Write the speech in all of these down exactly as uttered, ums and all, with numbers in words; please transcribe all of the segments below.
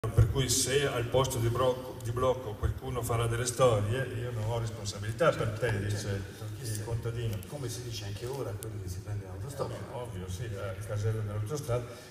per cui se al posto di blocco, di blocco qualcuno farà delle storie, io non ho responsabilità per te, dice il contadino. Come si dice anche ora, quelli che si prendono l'autostrada. Eh, ovvio, sì, il casello dell'autostrada.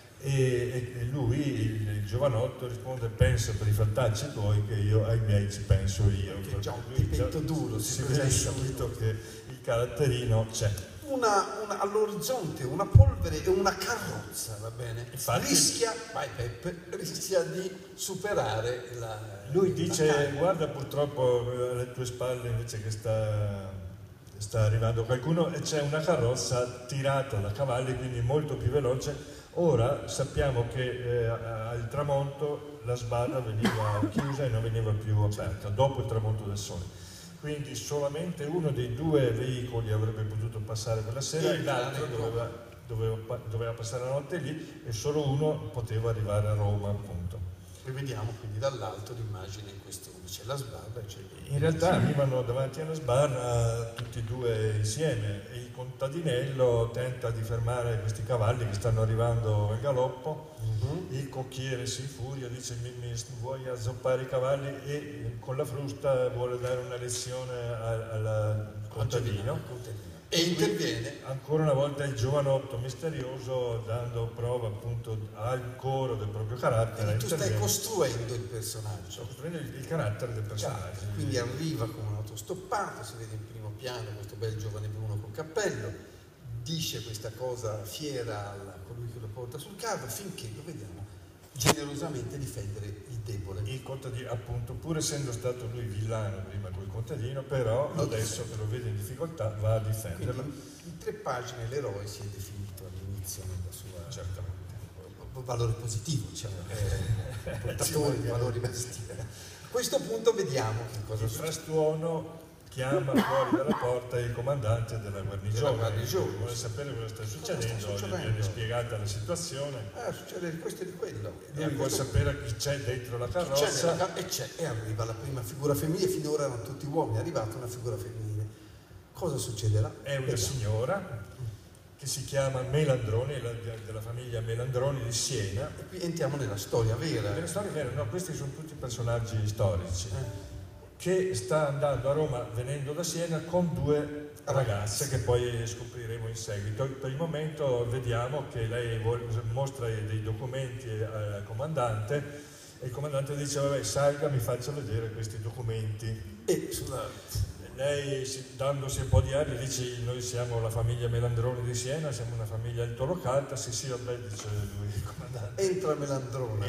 E, e lui, il, il giovanotto, risponde: pensa per i fattacci tuoi che io ai miei ci penso io. Che già un lui pipetto duro, si, si vede subito che il caratterino c'è. Una, una, all'orizzonte una polvere e una carrozza, va bene? Infatti, rischia, vai Peppe, rischia di superare la... Lui la dice: carne. guarda, purtroppo alle tue spalle invece che sta, sta arrivando qualcuno, e c'è una carrozza tirata da cavalli, quindi molto più veloce. Ora sappiamo che eh, al tramonto la sbarra veniva chiusa e non veniva più aperta, dopo il tramonto del sole. Quindi solamente uno dei due veicoli avrebbe potuto passare quella sera e l'altro doveva, doveva, doveva passare la notte lì, e solo uno poteva arrivare a Roma, appunto. Rivediamo quindi dall'alto l'immagine in questione, c'è la sbarra e c'è... In realtà arrivano davanti alla sbarra tutti e due insieme e il contadinello tenta di fermare questi cavalli che stanno arrivando al galoppo. Uh-huh. Il cocchiere si infuria, dice: mi, mi vuoi azzoppare i cavalli, e con la frusta vuole dare una lezione al, al contadino. E interviene ancora una volta il giovanotto misterioso, dando prova appunto al coro del proprio carattere. Tu stai costruendo il personaggio. Sto costruendo il, il carattere del personaggio. Certo. Quindi arriva con un autostoppato, si vede in primo piano questo bel giovane bruno col cappello, dice questa cosa fiera a colui che lo porta sul carro, finché lo vediamo generosamente difendere il debole. Il contadino, appunto, pur essendo stato lui villano prima col contadino, però lo adesso difende. Che lo vede in difficoltà va a difenderlo. Quindi in tre pagine l'eroe si è definito all'inizio nella sua certamente valore positivo, diciamo, eh, portatore di valori positivi. A questo punto vediamo che cosa il succede. frastuono chiama fuori dalla porta il comandante della guarnigione, guarnigione vuole sapere cosa sta succedendo, cosa sta succedendo? gli viene spiegata la situazione. Ah, succede questo e di quello. Lui vuole questo... sapere chi c'è dentro la carrozza. C'è car- e c'è, e arriva la prima figura femminile, finora erano tutti uomini, è arrivata una figura femminile. Cosa succederà? È una Vediamo. signora che si chiama Melandroni, della famiglia Melandroni di Siena. E qui entriamo nella storia vera. Nella storia vera, no, questi sono tutti personaggi storici. Eh. Che sta andando a Roma venendo da Siena con due ragazze che poi scopriremo in seguito. Per il momento vediamo che lei mostra dei documenti al comandante e il comandante dice: vabbè, salga, mi faccia vedere questi documenti. E sulla... lei, dandosi un po' di aria, dice: noi siamo la famiglia Melandroni di Siena, siamo una famiglia altolocata. Sì, sì, vabbè, dice lui, il comandante. Entra Melandrona.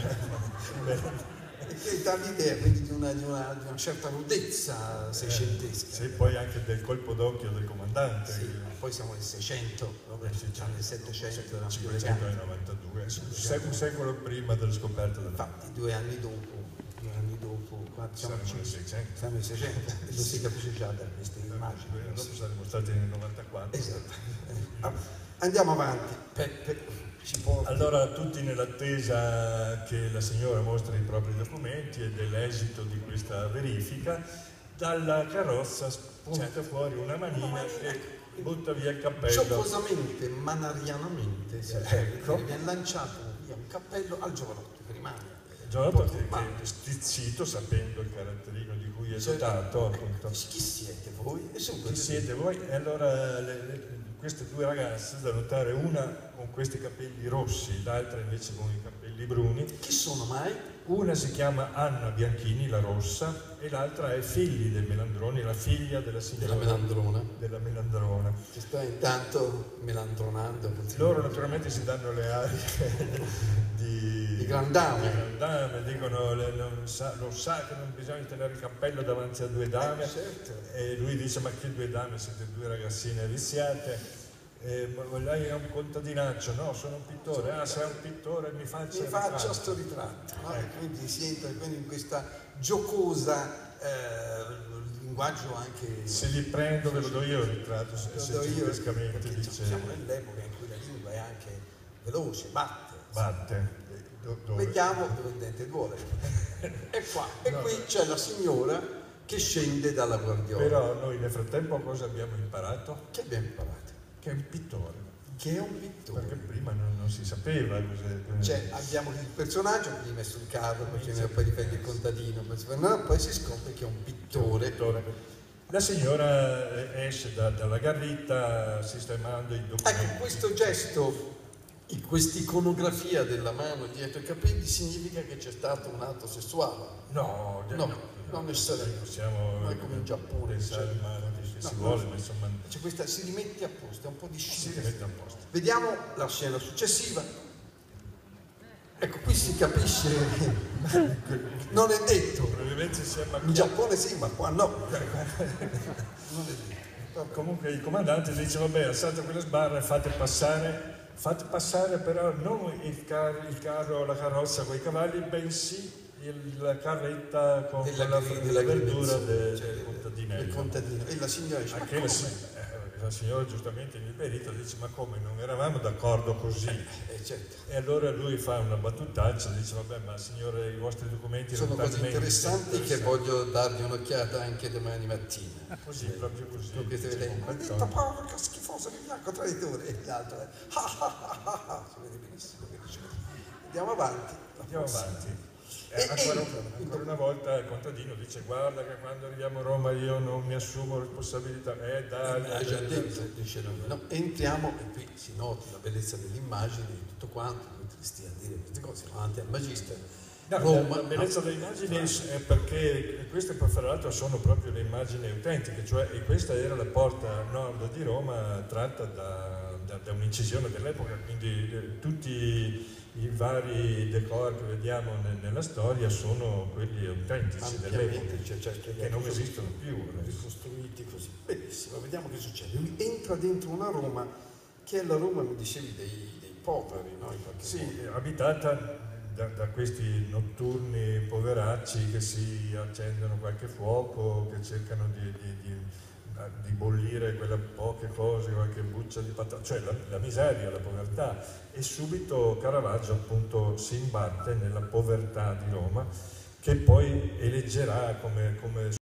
Entra. Che dà l'idea quindi di una, di, una, di una certa rudezza seicentesca. Sì, poi anche del colpo d'occhio del comandante. Sì, poi siamo nel seicento, vabbè, siamo nel settecento, erano più cinquecentonovantadue, un secolo prima della scoperta del... Infatti, due anni dopo, due anni dopo, qua siamo nel seicento. Siamo nel seicento, e lo si capisce già da queste immagini. Dopo saremo stati nel novantaquattro. Esatto. Andiamo avanti. Peppe. Allora, tutti nell'attesa che la signora mostri i propri documenti e dell'esito di questa verifica, dalla carrozza spunta certo. fuori una manina e butta via il cappello. Giocosamente, manarianamente, ecco. viene lanciato via un cappello al giovanotto che rimane. Il giovanotto che, che stizzito, sapendo il caratterino di cui è dotato, certo. appunto. Chi siete voi? E chi siete voi? E allora le, le, queste due ragazze, da notare, una con questi capelli rossi, l'altra invece con i capelli bruni. Chi sono mai? Una si chiama Anna Bianchini, la rossa, e l'altra è figli del Melandroni, la figlia della signora della Melandrona. Della Melandrona. Che sta intanto melandronando. Loro naturalmente si danno le arie di, di grandame. Di grandame, dicono le, non sa, lo sa che non bisogna tenere il cappello davanti a due dame. Eh, certo. E lui dice: ma che due dame, siete due ragazzine viziate. Eh, lei è un contadinaccio, no, sono un pittore. Ah, sei un pittore, mi faccia mi faccia sto ritratto, no? Ecco. Quindi si entra quindi in questa giocosa eh, linguaggio anche. Se li prendo ve lo do io il ritratto, seicentescamente, dice. Siamo nell'epoca in cui la lingua è anche veloce, batte. Batte. Dove? Vediamo dove il dente duole. E qua, e no. Qui c'è la signora che scende dalla guardiola. Però noi nel frattempo cosa abbiamo imparato? Che abbiamo imparato? Che è un pittore. che è un pittore. Perché prima non, non si sapeva cos'è. Cioè, abbiamo il personaggio prima sul carro, poi gli fai il contadino, poi, poi si scopre che è un pittore. Un pittore. La signora esce da, dalla garritta sistemando i documenti. Ecco, questo gesto, questa iconografia della mano dietro i capelli significa che c'è stato un atto sessuale. No, no, no, non necessariamente. Possiamo non è come in Giappone, pensare cioè, male che no, si no, vuole, no. ma insomma. Cioè questa si rimette a posto, è un po' di Si scena. rimette a posto. Vediamo la scena successiva. Ecco, qui si capisce, non è detto. Probabilmente siamo in Giappone sì, ma qua no. Non è detto. Comunque il comandante dice, vabbè, alzate quelle sbarre e fate passare. Fate passare però non il, car il carro, la carrozza con i cavalli, bensì il, la carretta con della, la, della verdura de, cioè, del contadinello. Del contadino. E la signora dice, Anche la, eh, la signora giustamente in perito dice, ma come, non eravamo d'accordo così? Eh, certo. E allora lui fa una battutaccia, dice, vabbè, ma signore, i vostri documenti sono cose interessanti, interessanti che voglio dargli un'occhiata anche domani mattina. Così, eh, proprio così. Tu che stai vedendo, ma detto Paolo, che schifoso, che bianco traditore, e l'altro è ah ah ah ah, si vede benissimo che dice. Andiamo avanti. Andiamo avanti. E, eh, ancora, e, ancora una volta il contadino dice, guarda che quando arriviamo a Roma io non mi assumo responsabilità. Eh dai, eh, già detto, dice no, no, entriamo e qui si nota la bellezza dell'immagine e tutto quanto, non ti stia a dire queste cose, siamo davanti al Magista. No, Roma, la bellezza no. delle immagini è perché queste fra l'altro sono proprio le immagini autentiche, cioè e questa era la porta nord di Roma tratta da, da, da un'incisione dell'epoca, quindi eh, tutti i vari decor che vediamo nel, nella storia sono quelli autentici dell'epoca, cioè, cioè, che non esistono più. Ricostruiti così, benissimo, vediamo che succede. Lui entra dentro una Roma che è la Roma, mi dicevi, dei, dei poveri, no? In qualche sì, modo. abitata Da, da questi notturni poveracci che si accendono qualche fuoco, che cercano di, di, di, di bollire quelle poche cose, qualche buccia di patata, cioè la, la miseria, la povertà. E subito Caravaggio appunto si imbatte nella povertà di Roma, che poi eleggerà come, come